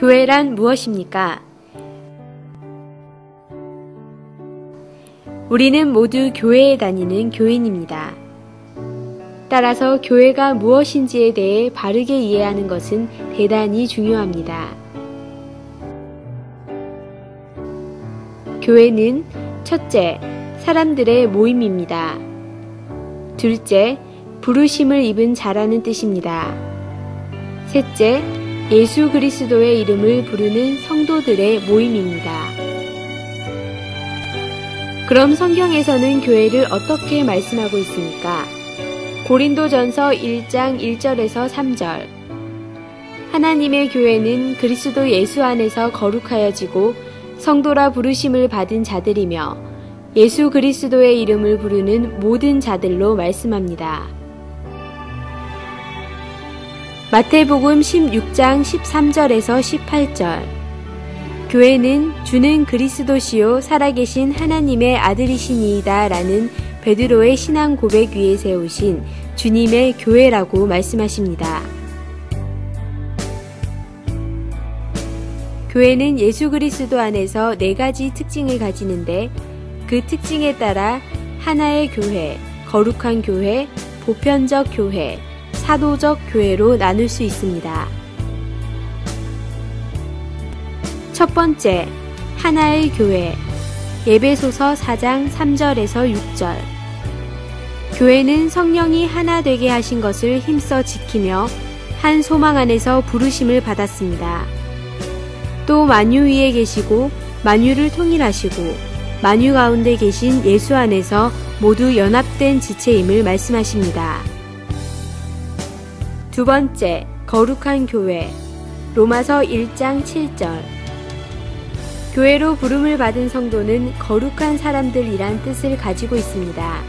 교회란 무엇입니까? 우리는 모두 교회에 다니는 교인입니다. 따라서 교회가 무엇인지에 대해 바르게 이해하는 것은 대단히 중요합니다. 교회는 첫째, 사람들의 모임입니다. 둘째, 부르심을 입은 자라는 뜻입니다. 셋째, 예수 그리스도의 이름을 부르는 성도들의 모임입니다. 그럼 성경에서는 교회를 어떻게 말씀하고 있습니까? 고린도전서 1장 1절에서 3절. 하나님의 교회는 그리스도 예수 안에서 거룩하여지고 성도라 부르심을 받은 자들이며 예수 그리스도의 이름을 부르는 모든 자들로 말씀합니다. 마태복음 16장 13절에서 18절. 교회는 주는 그리스도시요 살아계신 하나님의 아들이시니이다 라는 베드로의 신앙 고백 위에 세우신 주님의 교회라고 말씀하십니다. 교회는 예수 그리스도 안에서 4가지 특징을 가지는데 그 특징에 따라 하나의 교회, 거룩한 교회, 보편적 교회, 사도적 교회로 나눌 수 있습니다. 첫 번째, 하나의 교회. 에베소서 4장 3절에서 6절. 교회는 성령이 하나 되게 하신 것을 힘써 지키며 한 소망 안에서 부르심을 받았습니다. 또 만유 위에 계시고 만유를 통일하시고 만유 가운데 계신 예수 안에서 모두 연합된 지체임을 말씀하십니다. 두 번째, 거룩한 교회. 로마서 1장 7절. 교회로 부름을 받은 성도는 거룩한 사람들이란 뜻을 가지고 있습니다.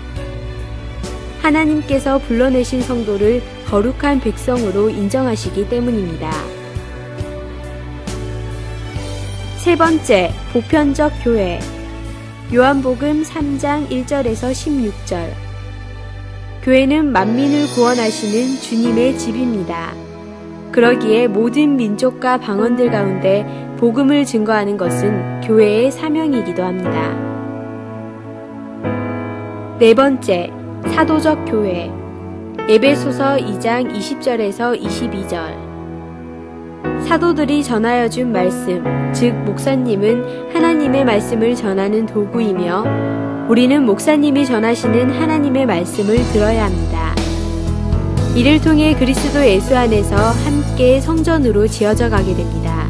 하나님께서 불러내신 성도를 거룩한 백성으로 인정하시기 때문입니다. 세 번째, 보편적 교회. 요한복음 3장 1절에서 16절. 교회는 만민을 구원하시는 주님의 집입니다. 그러기에 모든 민족과 방언들 가운데 복음을 증거하는 것은 교회의 사명이기도 합니다. 네 번째, 사도적 교회. 에베소서 2장 20절에서 22절. 사도들이 전하여 준 말씀, 즉 목사님은 하나님의 말씀을 전하는 도구이며 우리는 목사님이 전하시는 하나님의 말씀을 들어야 합니다. 이를 통해 그리스도 예수 안에서 함께 성전으로 지어져 가게 됩니다.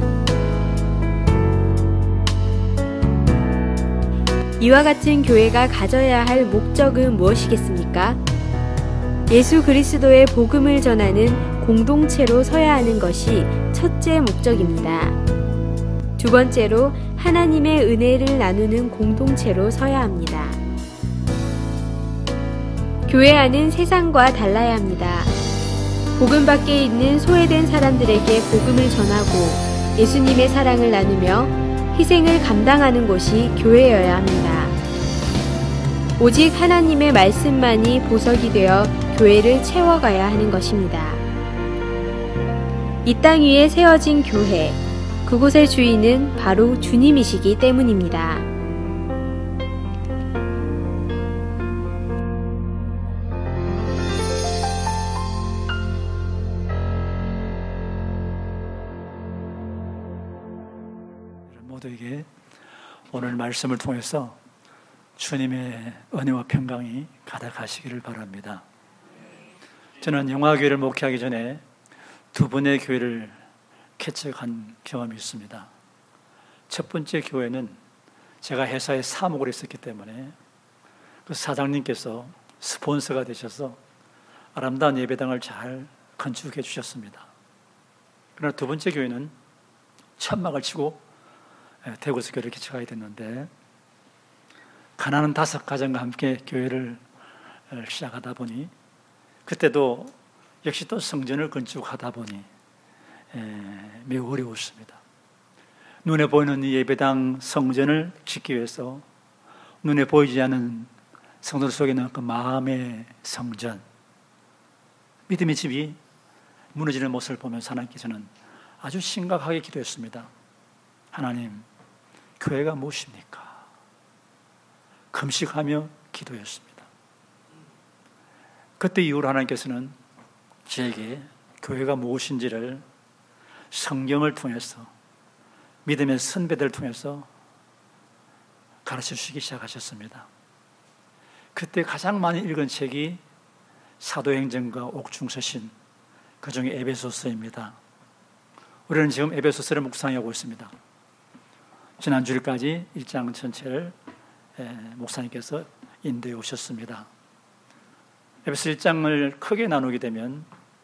이와 같은 교회가 가져야 할 목적은 무엇이겠습니까? 예수 그리스도의 복음을 전하는 공동체로 서야 하는 것이 첫째 목적입니다. 두 번째로 하나님의 은혜를 나누는 공동체로 서야 합니다. 교회 안은 세상과 달라야 합니다. 복음 밖에 있는 소외된 사람들에게 복음을 전하고 예수님의 사랑을 나누며 희생을 감당하는 곳이 교회여야 합니다. 오직 하나님의 말씀만이 보석이 되어 교회를 채워가야 하는 것입니다. 이 땅 위에 세워진 교회, 그곳의 주인은 바로 주님이시기 때문입니다. 모두에게 오늘 말씀을 통해서 주님의 은혜와 평강이 가득하시기를 바랍니다. 저는 영화교회를 목회하기 전에 두 분의 교회를 개척한 경험이 있습니다. 첫 번째 교회는 제가 회사에 사목을 했었기 때문에 그 사장님께서 스폰서가 되셔서 아름다운 예배당을 잘 건축해 주셨습니다. 그러나 두 번째 교회는 천막을 치고 대구에서 교회를 개척하게 됐는데 가난한 5가정과 함께 교회를 시작하다 보니 그때도 역시 또 성전을 건축하다 보니 매우 어려웠습니다. 눈에 보이는 이 예배당 성전을 짓기 위해서 눈에 보이지 않는 성도 속에 있는 그 마음의 성전, 믿음의 집이 무너지는 모습을 보면서 하나님께서는 아주 심각하게 기도했습니다. 하나님, 교회가 무엇입니까? 금식하며 기도했습니다. 그때 이후로 하나님께서는 저에게 교회가 무엇인지를 성경을 통해서, 믿음의 선배들을 통해서 가르쳐 주시기 시작하셨습니다. 그때 가장 많이 읽은 책이 사도행전과 옥중서신, 그 중에 에베소서입니다. 우리는 지금 에베소서를 묵상하고 있습니다. 지난 주일까지 1장 전체를 목사님께서 인도해 오셨습니다. 에베소 1장을 크게 나누게 되면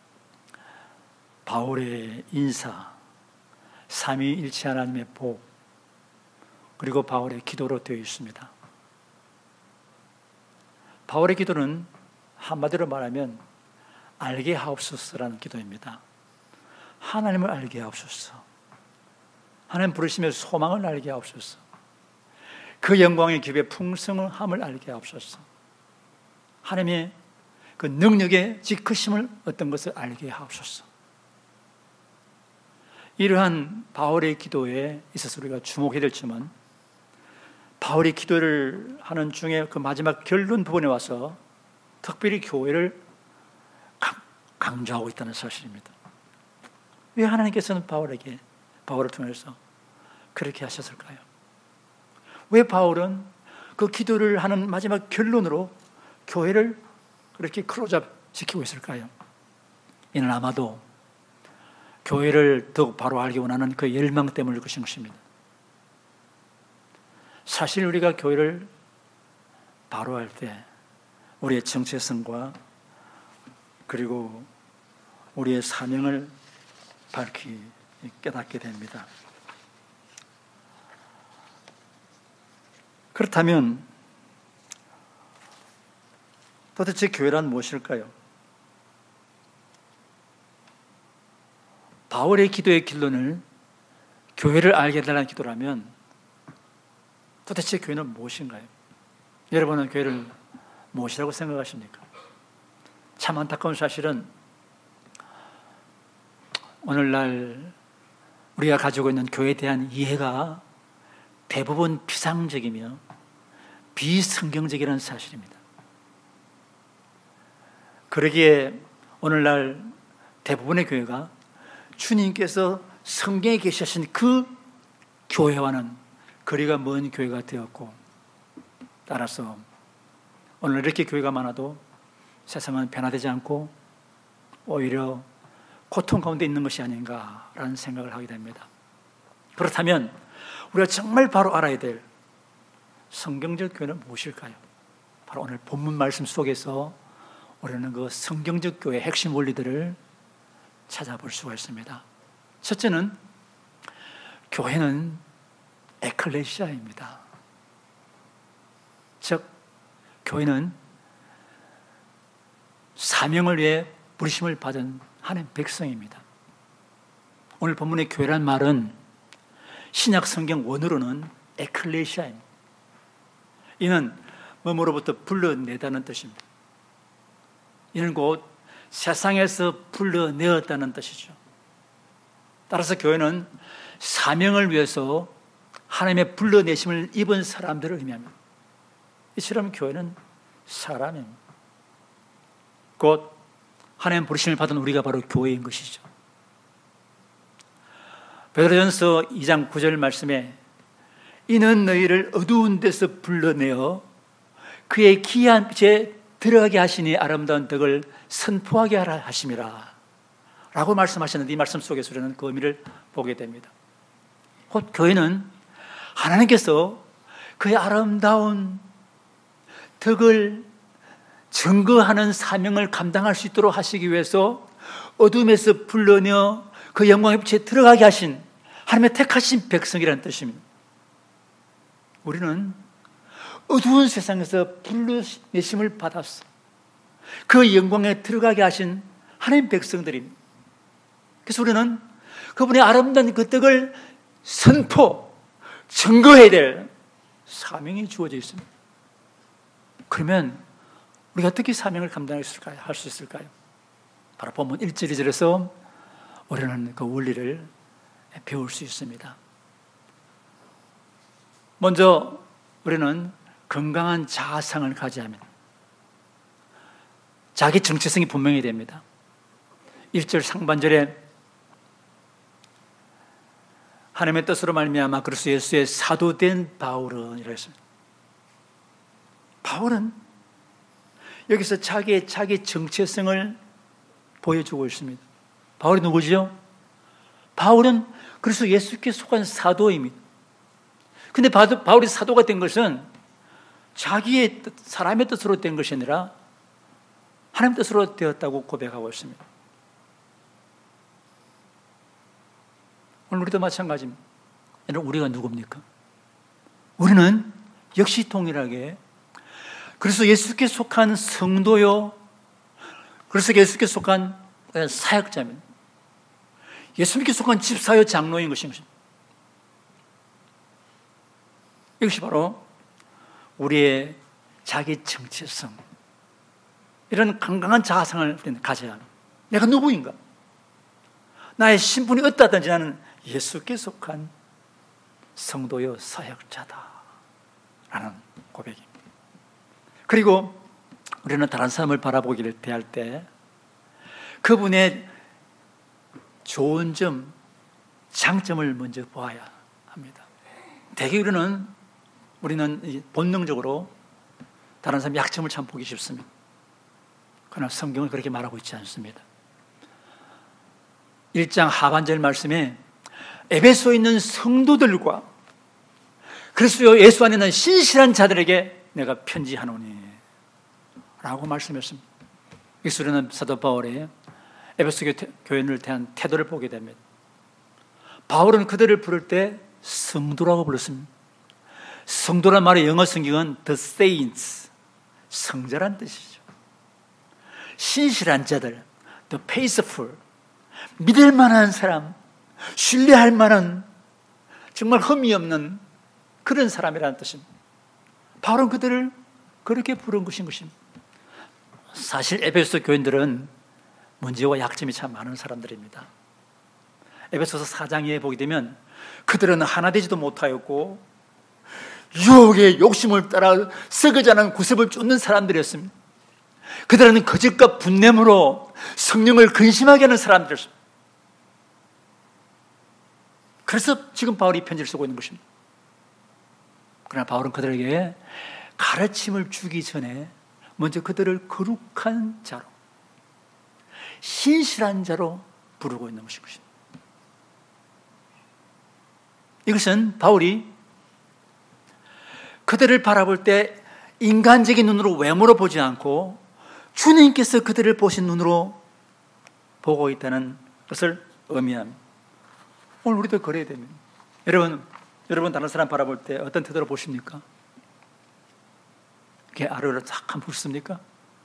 바울의 인사, 삼위일체 하나님의 복, 그리고 바울의 기도로 되어 있습니다. 바울의 기도는 한마디로 말하면 알게 하옵소서라는 기도입니다. 하나님을 알게 하옵소서. 하나님 부르심의 소망을 알게 하옵소서. 그 영광의 기업의 풍성함을 알게 하옵소서. 하나님의 그 능력의 지크심을 어떤 것을 알게 하옵소서. 이러한 바울의 기도에 있어서 우리가 주목해야 될지만, 바울이 기도를 하는 중에 그 마지막 결론 부분에 와서 특별히 교회를 강조하고 있다는 사실입니다. 왜 하나님께서는 바울을 통해서 그렇게 하셨을까요? 왜 바울은 그 기도를 하는 마지막 결론으로 교회를 그렇게 클로즈업 시키고 있을까요? 이는 아마도 교회를 더욱 바로 알기 원하는 그 열망 때문일 것입니다. 사실 우리가 교회를 바로 할 때 우리의 정체성과 그리고 우리의 사명을 깨닫게 됩니다. 그렇다면 도대체 교회란 무엇일까요? 바울의 기도의 결론을 교회를 알게 해달라는 기도라면 도대체 교회는 무엇인가요? 여러분은 교회를 무엇이라고 생각하십니까? 참 안타까운 사실은 오늘날 우리가 가지고 있는 교회에 대한 이해가 대부분 피상적이며 비성경적이라는 사실입니다. 그러기에 오늘날 대부분의 교회가 주님께서 성경에 계시신 그 교회와는 거리가 먼 교회가 되었고, 따라서 오늘 이렇게 교회가 많아도 세상은 변화되지 않고 오히려 고통 가운데 있는 것이 아닌가라는 생각을 하게 됩니다. 그렇다면 우리가 정말 바로 알아야 될 성경적 교회는 무엇일까요? 바로 오늘 본문 말씀 속에서 우리는 그 성경적 교회의 핵심 원리들을 찾아볼 수가 있습니다. 첫째는 교회는 에클레시아입니다. 즉 교회는 사명을 위해 부르심을 받은 하나님 백성입니다. 오늘 본문의 교회란 말은 신약 성경 원어로는 에클레시아입니다. 이는 뭐뭐로부터 불러내다는 뜻입니다. 이는 곧 세상에서 불러내었다는 뜻이죠. 따라서 교회는 사명을 위해서 하나님의 불러내심을 입은 사람들을 의미합니다. 이처럼 교회는 사람입니다. 곧 하나님 부르심을 받은 우리가 바로 교회인 것이죠. 베드로전서 2장 9절 말씀에 이는 너희를 어두운 데서 불러내어 그의 기이한 빛에 들어가게 하시니 아름다운 덕을 선포하게 하라 하심이라 라고 말씀하셨는데, 이 말씀 속에서 우리는 그 의미를 보게 됩니다. 곧 교회는 하나님께서 그의 아름다운 덕을 증거하는 사명을 감당할 수 있도록 하시기 위해서 어둠에서 불러내어 그 영광의 빛에 들어가게 하신 하나님의 택하신 백성이라는 뜻입니다. 우리는 어두운 세상에서 불러내심을 받았어 그 영광에 들어가게 하신 하나님 백성들입니다. 그래서 우리는 그분의 아름다운 그 덕을 증거해야 될 사명이 주어져 있습니다. 그러면 우리가 어떻게 사명을 감당할 수 있을까요? 바로 본문 1절, 2절에서 우리는 그 원리를 배울 수 있습니다. 먼저 우리는 건강한 자아상을 가져야 합니다. 자기 정체성이 분명히 됩니다. 1절 상반절에 하나님의 뜻으로 말미암아 그리스도 예수의 사도된 바울은 이라 했습니다. 바울은 여기서 자기 정체성을 보여주고 있습니다. 바울이 누구죠? 바울은 그리스도 예수께 속한 사도입니다. 근데 바울이 사도가 된 것은 자기의 뜻, 사람의 뜻으로 된 것이 아니라 하나님 뜻으로 되었다고 고백하고 있습니다. 오늘 우리도 마찬가지입니다. 여러분, 우리가 누굽니까? 우리는 역시 동일하게 그리스도 예수께 속한 성도요, 그리스도 예수께 속한 사역자입니다. 예수님께 속한 집사요, 장로인 것입니다. 이것이 바로 우리의 자기 정체성, 이런 건강한 자아상을 우리는 가져야 합니다. 내가 누구인가? 나의 신분이 어떠하든지 나는 예수께 속한 성도요 사역자다 라는 고백입니다. 그리고 우리는 다른 사람을 바라보기를 대할 때 그분의 좋은 점, 장점을 먼저 보아야 합니다. 대개 우리는 본능적으로 다른 사람의 약점을 참 보기 쉽습니다. 그러나 성경은 그렇게 말하고 있지 않습니다. 1장 하반절 말씀에 에베소에 있는 성도들과 그리스도 예수 안에 있는 신실한 자들에게 내가 편지하노니 라고 말씀했습니다. 여기서 우리는 사도 바울의 에베소 교인을 대한 태도를 보게 됩니다. 바울은 그들을 부를 때 성도라고 불렀습니다. 성도란 말의 영어 성경은 the saints, 성자란 뜻이죠. 신실한 자들, the faithful, 믿을 만한 사람, 신뢰할 만한, 정말 흠이 없는 그런 사람이라는 뜻입니다. 바울은 그들을 그렇게 부른 것인 것입니다. 사실 에베소 교인들은 문제와 약점이 참 많은 사람들입니다. 에베소서 4장에 보게 되면 그들은 하나 되지도 못하였고 유혹의 욕심을 따라 썩어자는 구습을 쫓는 사람들이었습니다. 그들은 거짓과 분냄으로 성령을 근심하게 하는 사람들이었습니다. 그래서 지금 바울이 편지를 쓰고 있는 것입니다. 그러나 바울은 그들에게 가르침을 주기 전에 먼저 그들을 거룩한 자로, 신실한 자로 부르고 있는 것입니다. 이것은 바울이 그들을 바라볼 때 인간적인 눈으로 외모로 보지 않고 주님께서 그들을 보신 눈으로 보고 있다는 것을 의미합니다. 오늘 우리도 그래야 됩니다. 여러분 다른 사람 바라볼 때 어떤 태도로 보십니까? 이렇게 아래로 싹 한번 보십니까?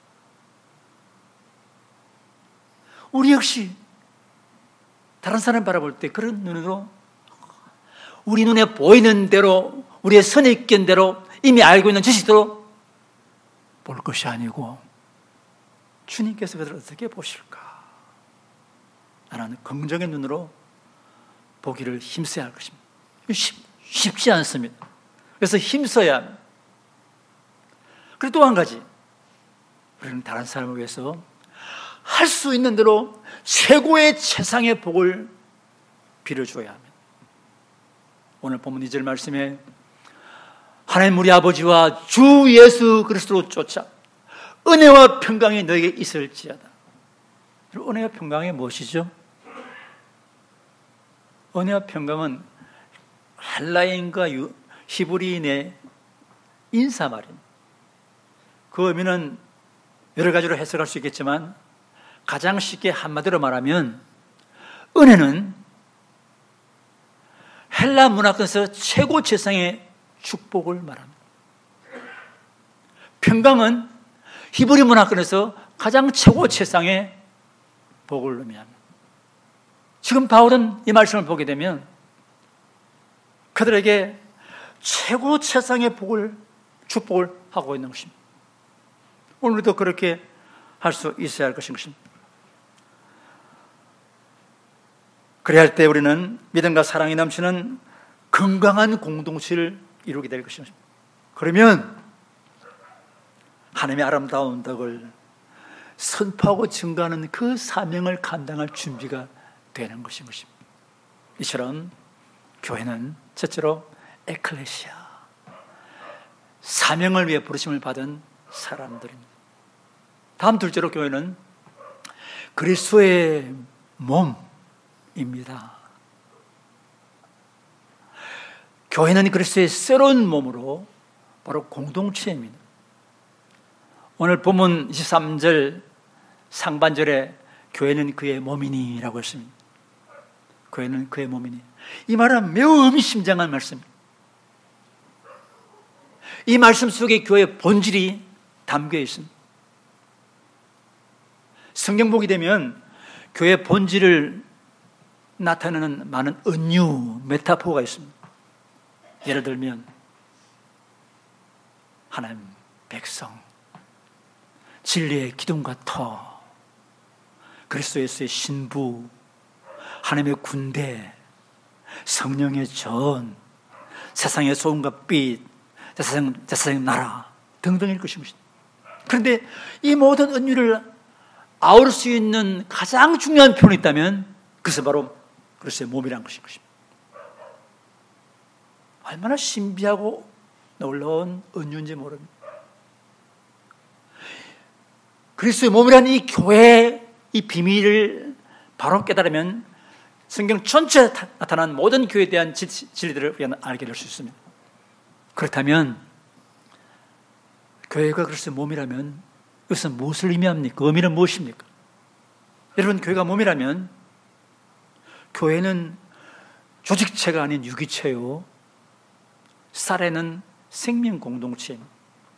우리 역시 다른 사람 바라볼 때 그런 눈으로 우리 눈에 보이는 대로, 우리의 선입견대로, 이미 알고 있는 지식대로 볼 것이 아니고 주님께서 그들을 어떻게 보실까? 라는 긍정의 눈으로 보기를 힘써야 할 것입니다. 쉽지 않습니다. 그래서 힘써야 합니다. 그리고 또 한 가지, 우리는 다른 사람을 위해서 할 수 있는 대로 최고의 최상의 복을 빌어주어야 합니다. 오늘 본문 2절 말씀에 하나님 우리 아버지와 주 예수 그리스도로 쫓아 은혜와 평강이 너에게 있을지어다. 은혜와 평강이 무엇이죠? 은혜와 평강은 헬라인과 히브리인의 인사말입니다. 그 의미는 여러 가지로 해석할 수 있겠지만 가장 쉽게 한마디로 말하면 은혜는 헬라 문화권에서 최고 최상의 축복을 말합니다. 평강은 히브리 문화권에서 가장 최고 최상의 복을 의미합니다. 지금 바울은 이 말씀을 보게 되면 그들에게 최고 최상의 축복을 하고 있는 것입니다. 오늘도 그렇게 할 수 있어야 할 것인 것입니다. 그래야 할 때 우리는 믿음과 사랑이 넘치는 건강한 공동체를 이루게 될 것입니다. 그러면 하나님의 아름다운 덕을 선포하고 증거하는 그 사명을 감당할 준비가 되는 것입니다. 이처럼 교회는 첫째로 에클레시아, 사명을 위해 부르심을 받은 사람들입니다. 다음 둘째로 교회는 그리스도의 몸입니다. 교회는 그리스도의 새로운 몸으로 바로 공동체입니다. 오늘 본문 23절 상반절에 교회는 그의 몸이니 라고 했습니다. 교회는 그의 몸이니. 이 말은 매우 의미심장한 말씀입니다. 이 말씀 속에 교회의 본질이 담겨 있습니다. 성경 보게 되면 교회의 본질을 나타내는 많은 은유, 메타포가 있습니다. 예를 들면 하나님 백성, 진리의 기둥과 터, 그리스도 예수의 신부, 하나님의 군대, 성령의 전, 세상의 소금과 빛, 세상의 나라 등등일 것입니다. 그런데 이 모든 은유를 아울 수 있는 가장 중요한 표현이 있다면 그것은 바로 그리스도의 몸이라는 것인 것입니다. 얼마나 신비하고 놀라운 은유인지 모릅니다. 그리스도의 몸이라는 이 교회의 이 비밀을 바로 깨달으면 성경 전체에 나타난 모든 교회에 대한 진리들을 우리가 알게 될 수 있습니다. 그렇다면 교회가 그리스도의 몸이라면 이것은 무엇을 의미합니까? 의미는 무엇입니까? 여러분, 교회가 몸이라면 교회는 조직체가 아닌 유기체요, 살아있는 생명 공동체입니다.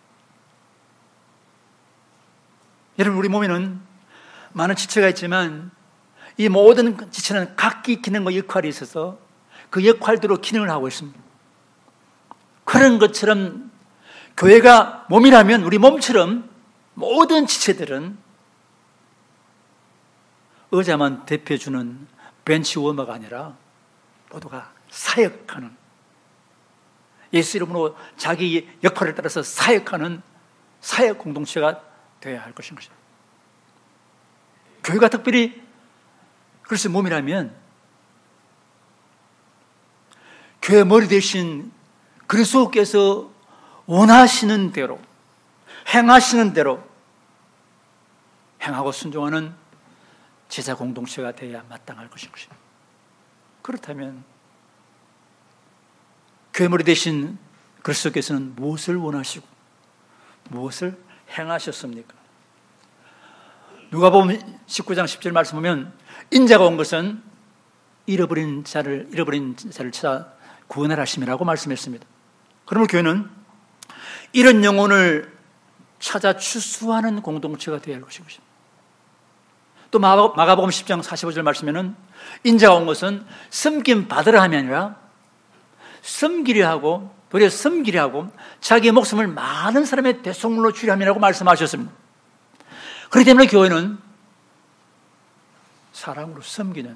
여러분, 우리 몸에는 많은 지체가 있지만 이 모든 지체는 각기 기능과 역할이 있어서 그 역할대로 기능을 하고 있습니다. 그런 것처럼 교회가 몸이라면 우리 몸처럼 모든 지체들은 의자만 대표해주는 벤치워머가 아니라 모두가 사역하는, 예수 이름으로 자기 역할을 따라서 사역하는 사역 공동체가 되어야 할 것인 것입니다. 교회가 특별히 그리스도의 몸이라면 교회 머리 대신 그리스도께서 원하시는 대로, 행하시는 대로 행하고 순종하는 제자 공동체가 되어야 마땅할 것인 것입니다. 그렇다면 교회 머리 대신 그리스도께서는 무엇을 원하시고 무엇을 행하셨습니까? 누가복음 19장 10절 말씀 보면 인자가 온 것은 잃어버린 자를 찾아 구원하라 하심이라고 말씀했습니다. 그러면 교회는 이런 영혼을 찾아 추수하는 공동체가 되어야 할 것인 것입니다. 또 마가복음 10장 45절 말씀에는 인자가 온 것은 섬김 받으라 함이 아니라 섬기려 하고, 도리어 섬기려 하고 자기의 목숨을 많은 사람의 대속물로 주려 함이라고 말씀하셨습니다. 그렇기 때문에 교회는 사랑으로 섬기는,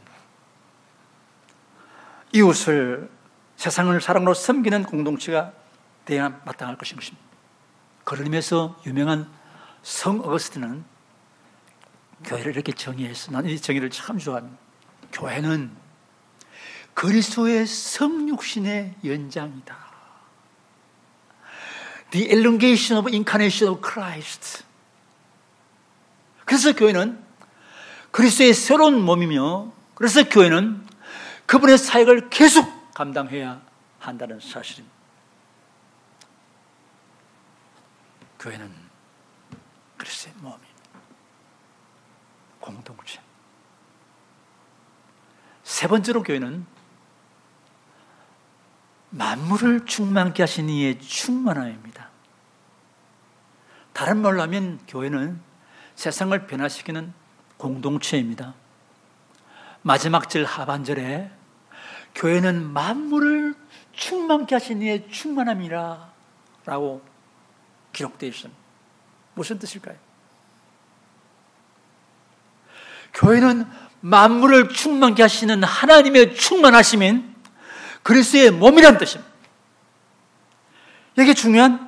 이웃을, 세상을 사랑으로 섬기는 공동체가 되어야 마땅할 것인 것입니다. 그런 의미에서 유명한 성 어거스틴은 교회를 이렇게 정의했어. 나는 이 정의를 참 좋아합니다. 교회는 그리스도의 성육신의 연장이다. The elongation of incarnation of Christ. 그래서 교회는 그리스도의 새로운 몸이며, 그래서 교회는 그분의 사역을 계속 감당해야 한다는 사실입니다. 교회는 그리스도의 몸입니다. 공동체. 세 번째로 교회는 만물을 충만케 하신 이의 충만함입니다. 다른 말로 하면 교회는 세상을 변화시키는 공동체입니다. 마지막 절 하반절에 교회는 만물을 충만케 하신 이의 충만함이라 라고 기록되어 있습니다. 무슨 뜻일까요? 교회는 만물을 충만케 하시는 하나님의 충만하심인 그리스도의 몸이란 뜻입니다. 이게 중요한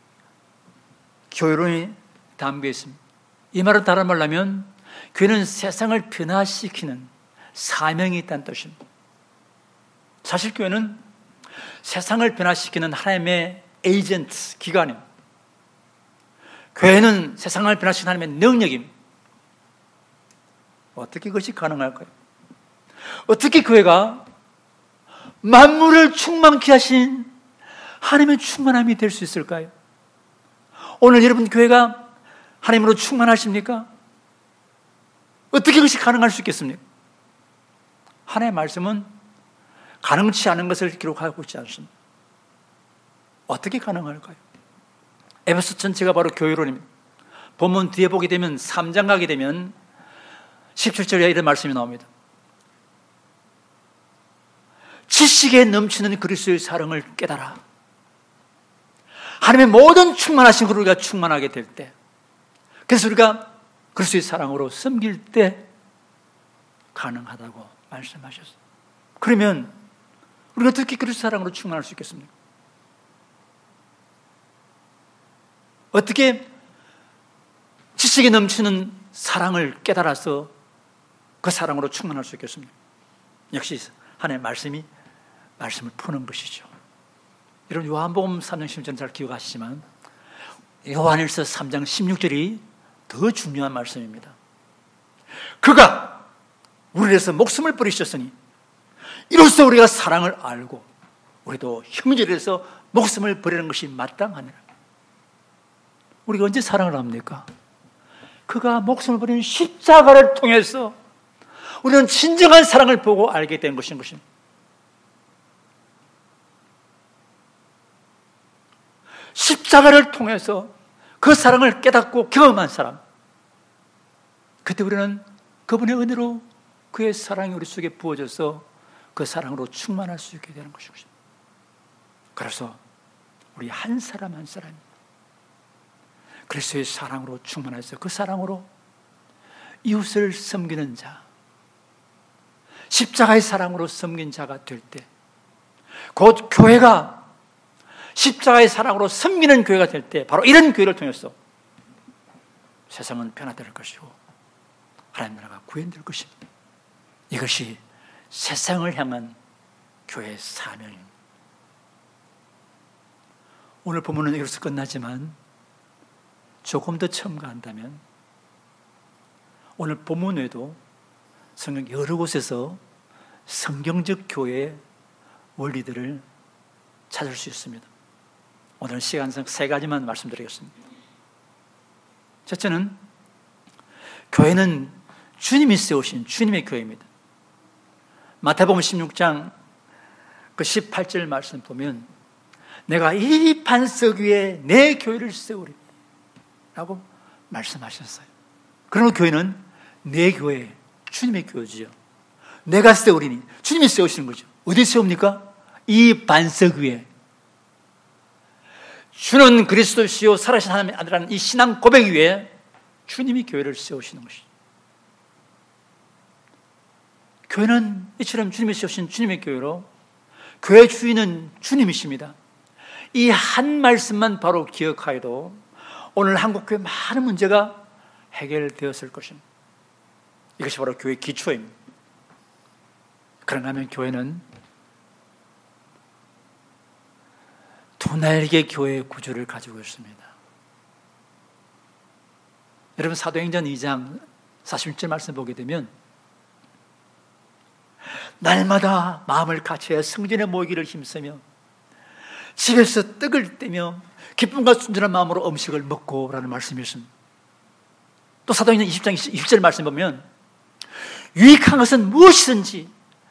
교회론이 담겨 있습니다. 이 말은 다른 말로 하면 교회는 세상을 변화시키는 사명이 있다는 뜻입니다. 사실 교회는 세상을 변화시키는 하나님의 에이전트, 기관입니다. 교회는 세상을 변화시키는 하나님의 능력입니다. 어떻게 그것이 가능할까요? 어떻게 교회가 만물을 충만케 하신 하나님의 충만함이 될 수 있을까요? 오늘 여러분 교회가 하나님으로 충만하십니까? 어떻게 그것이 가능할 수 있겠습니까? 하나님의 말씀은 가능치 않은 것을 기록하고 있지 않습니다. 어떻게 가능할까요? 에베소 전체가 바로 교회론입니다. 본문 뒤에 보게 되면 3장 가게 되면 17절에 이런 말씀이 나옵니다. 지식에 넘치는 그리스도의 사랑을 깨달아. 하나님의 모든 충만하신 우리가 충만하게 될 때, 그래서 우리가 그리스도의 사랑으로 섬길 때 가능하다고 말씀하셨어요. 그러면 우리가 어떻게 그리스도의 사랑으로 충만할 수 있겠습니까? 어떻게 지식에 넘치는 사랑을 깨달아서 그 사랑으로 충만할 수 있겠습니까? 역시 하나님의 말씀을 푸는 것이죠. 여러분 요한복음 3장 16절은 잘 기억하시지만 요한일서 3장 16절이 더 중요한 말씀입니다. 그가 우리를 위해서 목숨을 버리셨으니 이로써 우리가 사랑을 알고 우리도 형제를 위해서 목숨을 버리는 것이 마땅하니라. 우리가 언제 사랑을 합니까? 그가 목숨을 버리는 십자가를 통해서 우리는 진정한 사랑을 보고 알게 된 것인 것입니다. 십자가를 통해서 그 사랑을 깨닫고 경험한 사람, 그때 우리는 그분의 은혜로 그의 사랑이 우리 속에 부어져서 그 사랑으로 충만할 수 있게 되는 것입니다. 그래서 우리 한 사람 한 사람이 그리스도의 사랑으로 충만해서 그 사랑으로 이웃을 섬기는 자, 십자가의 사랑으로 섬긴 자가 될 때, 곧 교회가 십자가의 사랑으로 섬기는 교회가 될 때, 바로 이런 교회를 통해서 세상은 변화될 것이고 하나님 나라가 구현될 것입니다. 이것이 세상을 향한 교회의 사명입니다. 오늘 본문은 이것으로 끝나지만 조금 더 첨가한다면 오늘 본문 외에도 성경 여러 곳에서 성경적 교회의 원리들을 찾을 수 있습니다. 오늘 시간상 3가지만 말씀드리겠습니다. 첫째는 교회는 주님이 세우신 주님의 교회입니다. 마태복음 16장 그 18절 말씀 보면 내가 이 반석 위에 내 교회를 세우리 라고 말씀하셨어요. 그러면 교회는 내 교회, 주님의 교회지요. 내가 세우리니 주님이 세우시는 거죠. 어디 세웁니까? 이 반석 위에. 주는 그리스도시요 살아신 하나님의 아들이라는 이 신앙 고백 위에 주님이 교회를 세우시는 것이죠. 교회는 이처럼 주님이 세우신 주님의 교회로 교회 주인은 주님이십니다. 이 한 말씀만 바로 기억하여도 오늘 한국교회 많은 문제가 해결되었을 것입니다. 이것이 바로 교회의 기초입니다. 그런가 하면 교회는 두 날개 교회의 구조를 가지고 있습니다. 여러분 사도행전 2장 46절 말씀 보게 되면 날마다 마음을 같이해 성전에 모이기를 힘쓰며 집에서 떡을 떼며 기쁨과 순전한 마음으로 음식을 먹고 라는 말씀이 있습니다. 또 사도행전 20장 20절 말씀 보면 유익한 것은 무엇이든지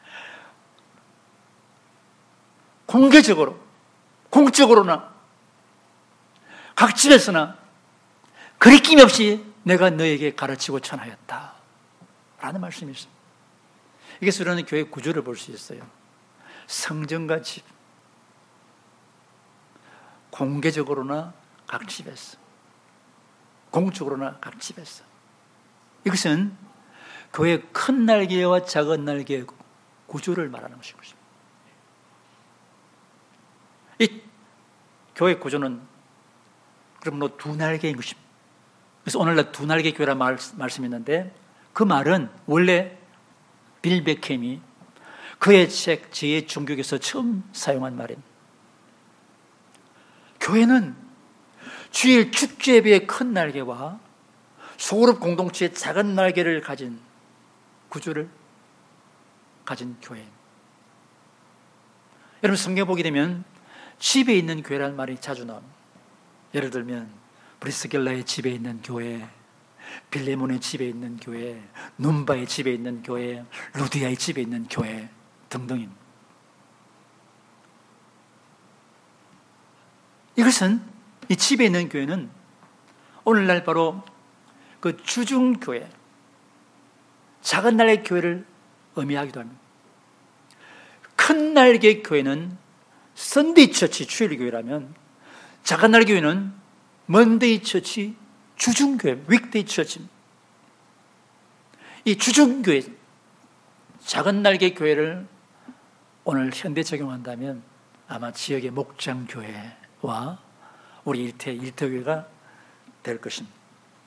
공개적으로 공적으로나 각 집에서나 거리낌 없이 내가 너에게 가르치고 전하였다 라는 말씀이 있습니다. 이게 우리는 교회 구조를 볼 수 있어요. 성전과 집, 공개적으로나 각 집에서, 공적으로나 각 집에서. 이것은 교회의 큰 날개와 작은 날개의 구조를 말하는 것입니다. 이 교회 구조는 그러므로 두 날개인 것입니다. 그래서 오늘날 두 날개 교회라는 말씀이 있는데, 그 말은 원래 빌 베켐이 그의 책 제2의 종교에서 처음 사용한 말입니다. 교회는 주일 축제 예배의 큰 날개와 소그룹 공동체의 작은 날개를 가진 구조를 가진 교회입니다. 여러분, 성경 보게 되면 집에 있는 교회라는 말이 자주 나옵니다. 예를 들면 브리스길라의 집에 있는 교회, 빌레몬의 집에 있는 교회, 눈바의 집에 있는 교회, 루디아의 집에 있는 교회 등등입니다. 이것은, 이 집에 있는 교회는 오늘날 바로 그 주중교회, 작은 날개 교회를 의미하기도 합니다. 큰 날개 교회는 선데이 처치, 주일 교회라면, 작은 날개 교회는 먼데이 처치, 주중교회, 윅데이 처치입니다. 이 주중교회, 작은 날개 교회를 오늘 현대 적용한다면 아마 지역의 목장교회와 우리 일터교회가 될 것입니다.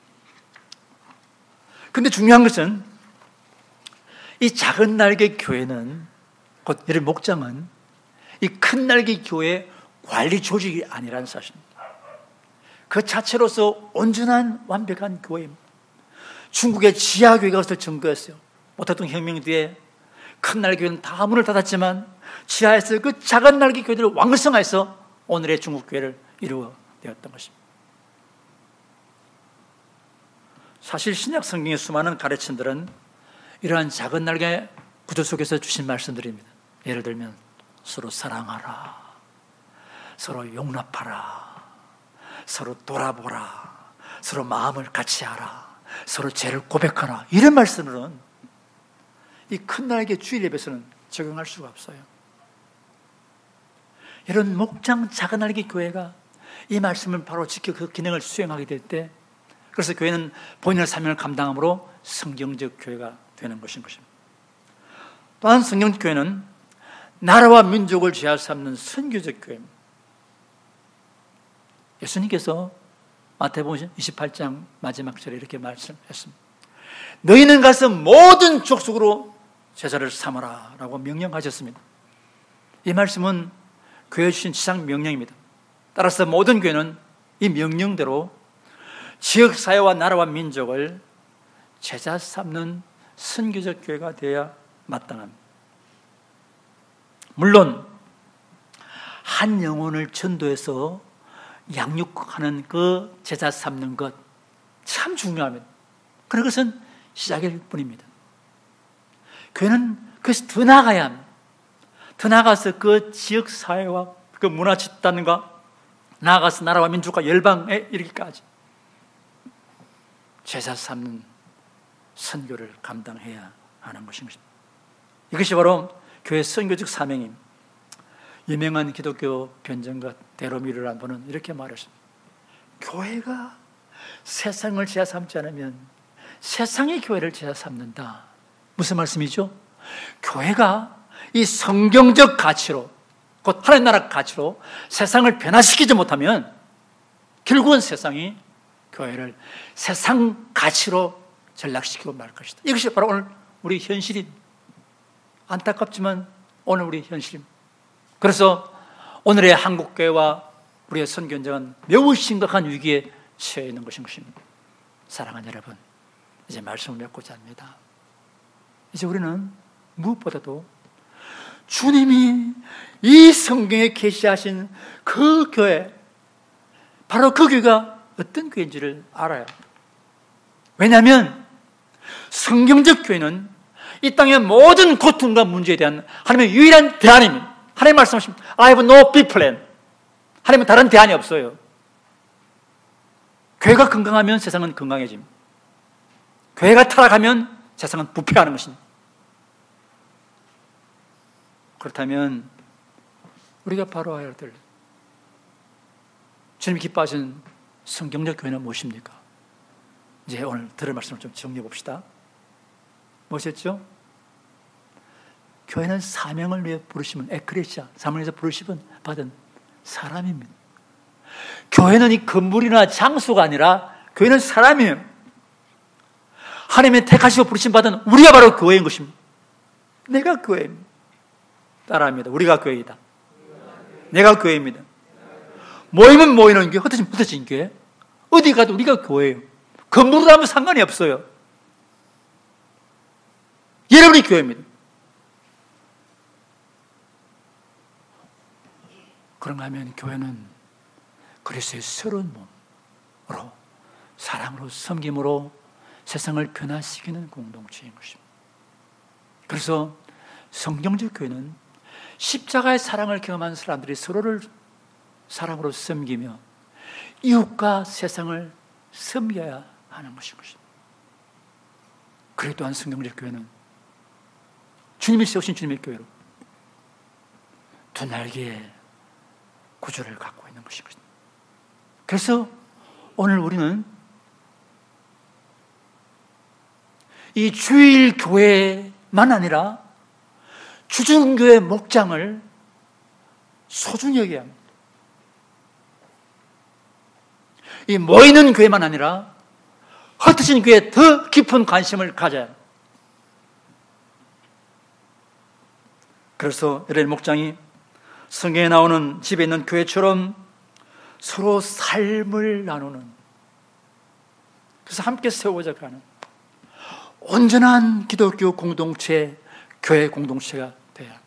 그런데 중요한 것은 이 작은 날개 교회는, 곧 이런 목장은 이 큰 날개 교회의 관리 조직이 아니라는 사실입니다. 그 자체로서 온전한 완벽한 교회입니다. 중국의 지하교회가 그것을 증거했어요. 모택동 혁명 뒤에 큰 날개 교회는 다 문을 닫았지만 지하에서 그 작은 날개 교회들을 왕성화해서 오늘의 중국 교회를 이루어내었던 것입니다. 사실 신약 성경의 수많은 가르침들은 이러한 작은 날개 구조 속에서 주신 말씀들입니다. 예를 들면 서로 사랑하라, 서로 용납하라, 서로 돌아보라, 서로 마음을 같이 하라, 서로 죄를 고백하라, 이런 말씀들은 이 큰 날개 주일 예배에서는 적용할 수가 없어요. 이런 목장 작은 날개 교회가 이 말씀을 바로 지켜 그 기능을 수행하게 될 때, 그래서 교회는 본인의 사명을 감당함으로 성경적 교회가 되는 것인 것입니다. 또한 성경적 교회는 나라와 민족을 제할 삼는 선교적 교회입니다. 예수님께서 마태복음 28장 마지막 절에 이렇게 말씀했습니다. 너희는 가서 모든 족속으로 제자를 삼아라 라고 명령하셨습니다. 이 말씀은 교회에 주신 지상 명령입니다. 따라서 모든 교회는 이 명령대로 지역사회와 나라와 민족을 제자 삼는 선교적 교회가 되어야 마땅합니다. 물론 한 영혼을 전도해서 양육하는 그 제자 삼는 것 참 중요합니다. 그런 것은 시작일 뿐입니다. 교회는 그것이 더 나아가야 합니다. 더 나아가서 그 지역사회와 그 문화 집단과 나아가서 나라와 민족과 열방에 이르기까지 제자 삼는 선교를 감당해야 하는 것입니다. 이것이 바로 교회 선교적 사명입니다. 유명한 기독교 변증가 데로미르라는 분은 이렇게 말했습니다. 교회가 세상을 제자 삼지 않으면 세상이 교회를 제자 삼는다. 무슨 말씀이죠? 교회가 이 성경적 가치로, 곧 하나님 나라 가치로 세상을 변화시키지 못하면 결국은 세상이 교회를 세상 가치로 전락시키고 말 것이다. 이것이 바로 오늘 우리 현실입니다. 안타깝지만 오늘 우리 현실입니다. 그래서 오늘의 한국교회와 우리의 선교 현장은 매우 심각한 위기에 처해 있는 것입니다. 사랑하는 여러분, 이제 말씀을 맺고자 합니다. 이제 우리는 무엇보다도 주님이 이 성경에 계시하신 그 교회, 바로 그 교회가 어떤 교회인지를 알아요. 왜냐하면 성경적 교회는 이 땅의 모든 고통과 문제에 대한 하나님의 유일한 대안입니다. 하나님 말씀하십니다. I have no B plan. 하나님은 다른 대안이 없어요. 교회가 건강하면 세상은 건강해집니다. 교회가 타락하면 세상은 부패하는 것입니다. 그렇다면 우리가 바로 해야 될 주님이 기뻐하시는 성경적 교회는 무엇입니까? 이제 오늘 들을 말씀을 좀 정리해 봅시다. 뭐셨죠? 교회는 사명을 위해 부르심은 에크레시아, 사명에서 부르심은 받은 사람입니다. 교회는 이 건물이나 장소가 아니라 교회는 사람이에요. 하나님의 택하시고 부르심 받은 우리가 바로 교회인 것입니다. 내가 교회입니다. 따라합니다. 우리가 교회이다. 내가 교회입니다. 모이면 모이는 교회, 흩어지면 흩어진 교회. 어디 가도 우리가 교회예요. 건물으로 하면 상관이 없어요. 여러분이 교회입니다. 그런가 하면 교회는 그리스도의 새로운 몸으로 사랑으로 섬김으로 세상을 변화시키는 공동체인 것입니다. 그래서 성경적 교회는 십자가의 사랑을 경험한 사람들이 서로를 사랑으로 섬기며 이웃과 세상을 섬겨야 하는 것인 것입니다. 그리고 또한 성경적 교회는 주님이 세우신 주님의 교회로 두 날개의 구조를 갖고 있는 것인 것입니다. 그래서 오늘 우리는 이 주일 교회만 아니라 주중교회 목장을 소중히 여겨야 합니다. 이 모이는 교회만 아니라 흩어진 교회에 더 깊은 관심을 가져야 합니다. 그래서 이런 목장이 성경에 나오는 집에 있는 교회처럼 서로 삶을 나누는, 그래서 함께 세워져 가는 온전한 기독교 공동체, 교회 공동체가 돼야 합니다.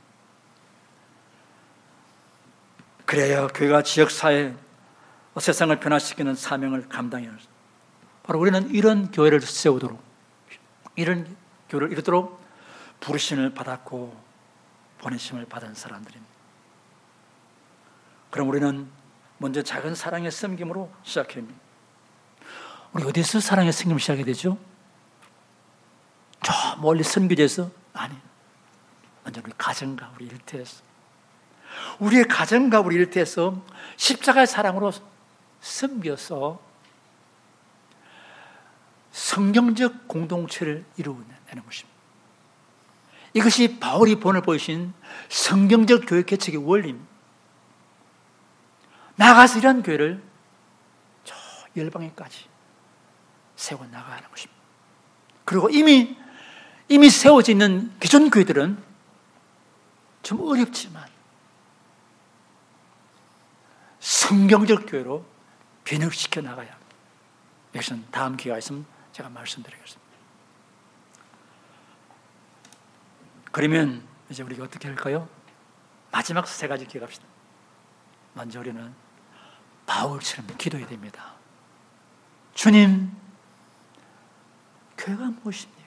그래야 교회가 지역사회, 세상을 변화시키는 사명을 감당해야 합니다. 바로 우리는 이런 교회를 세우도록, 이런 교회를 이루도록 부르심을 받았고 보내심을 받은 사람들입니다. 그럼 우리는 먼저 작은 사랑의 섬김으로 시작해야 합니다. 우리 어디서 사랑의 섬김을 시작해야 되죠? 저 멀리 선교지에서? 아니, 먼저 우리 가정과 우리 일터에서, 우리의 가정과 우리 일터에서 십자가의 사랑으로 섬겨서 성경적 공동체를 이루어내는 것입니다. 이것이 바울이 본을 보이신 성경적 교회 개척의 원리입니다. 나가서 이런 교회를 저 열방에까지 세워 나가야 하는 것입니다. 그리고 이미 세워져 있는 기존 교회들은 좀 어렵지만 성경적 교회로 변혁시켜 나가야 합니다. 이것은 다음 기회가 있으면 제가 말씀드리겠습니다. 그러면 이제 우리가 어떻게 할까요? 마지막 세 가지 기억합시다. 먼저 우리는 바울처럼 기도해야 됩니다. 주님, 교회가 무엇입니까?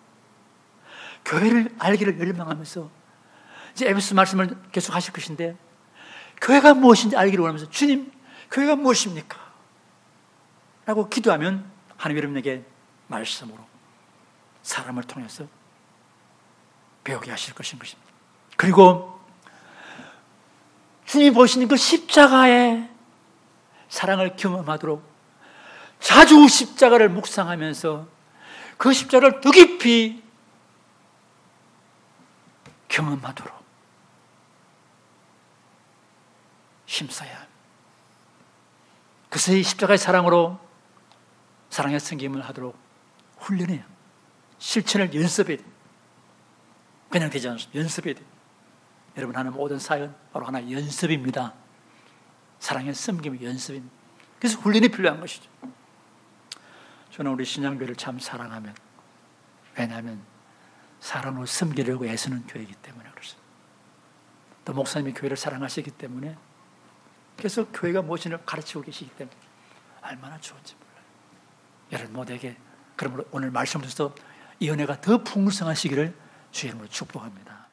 교회를 알기를 열망하면서 이제 에베소 말씀을 계속 하실 것인데, 교회가 무엇인지 알기를 원하면서 주님, 교회가 무엇입니까? 라고 기도하면 하나님 여러분에게 말씀으로 사람을 통해서 배우게 하실 것인 것입니다. 그리고 주님이 보시는 그 십자가의 사랑을 경험하도록 자주 십자가를 묵상하면서 그 십자가를 더 깊이 경험하도록 힘써야 합니다. 그래서 이 십자가의 사랑으로 사랑의 섬김을 하도록 훈련해요. 실천을 연습해야 돼요. 그냥 되지 않습니다. 연습해야 돼요. 여러분, 하는 모든 사연 바로 하나의 연습입니다. 사랑의 섬김이 연습입니다. 그래서 훈련이 필요한 것이죠. 저는 우리 신양교회를 참 사랑하면, 왜냐하면 사랑으로 섬기려고 애쓰는 교회이기 때문에 그렇습니다. 또 목사님이 교회를 사랑하시기 때문에 계속 교회가 무엇인지 가르치고 계시기 때문에 얼마나 좋은지 몰라요. 여러분 모두에게 그러므로 오늘 말씀을 통해서 이 은혜가 더 풍성하시기를 주의 이름으로 축복합니다.